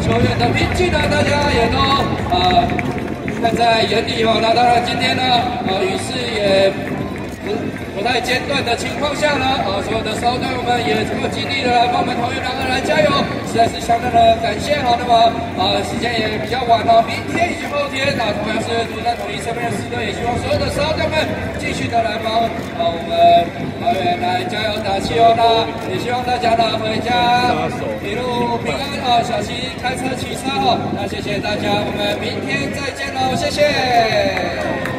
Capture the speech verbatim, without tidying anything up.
球员的拼劲呢，大家也都呃看在眼里哦。那当然今天呢，呃，雨势也不不太间断的情况下呢，呃，所有的少队友们也这么极力的来帮我们同学两个人加油，实在是相当的感谢。好，那么呃时间也比较晚了，明天以及后天，那同样是主战统一身边的四队，也希望所有的少队们继续的来帮呃我们桃园来加油打气哦。那也希望大家呢回家一路平安哦，小心开车骑车哦。那谢谢大家，我们明天再见喽，谢谢。